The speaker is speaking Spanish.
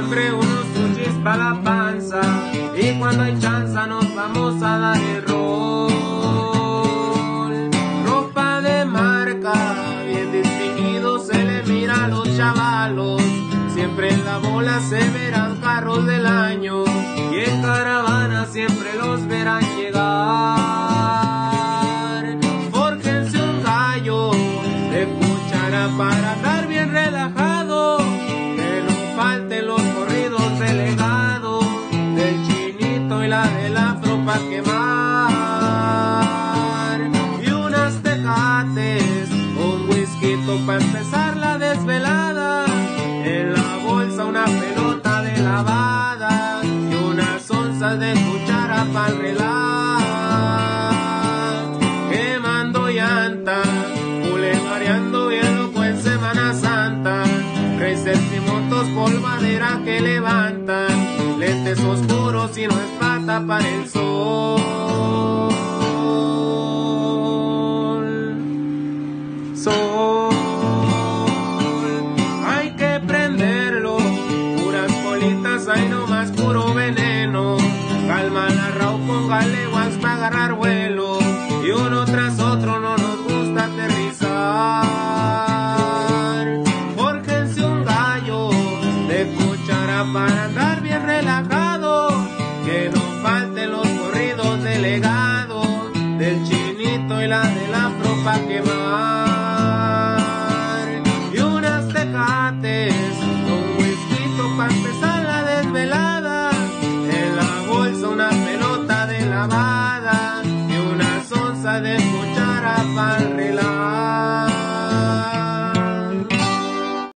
siempre unos sushis para la panza, y cuando hay chanza nos vamos a dar el rol. Ropa de marca, bien distinguido se le mira a los chavalos, siempre en la bola se verán carros del año, y en caravana siempre los verán llegar. Fórjense un gallo de cuchara para andar bien relajado, que no falten los corridos delegados, del chinito y la del afro pa' quemar, y unas tecates, un whisky pa' empezar la desvelada, en la bolsa una pelota de lavada, y unas onzas de cuchara pa'l relax, quemando llanta, bulevareando bien loco en Semana Santa, racers y motos polvadera que levantan, lentes oscuros y no es pa' tapar el sol. Sol, hay que prenderlo, puras colitas, hay nomás puro veneno, calma la rau, póngale wax para agarrar vuelo, y uno tras otro no nos gusta aterrizar. Fórjense un gallo de cuchara para andar bien relajado, que no falten los corridos delegados, del chinito y la del afro pa' quemar.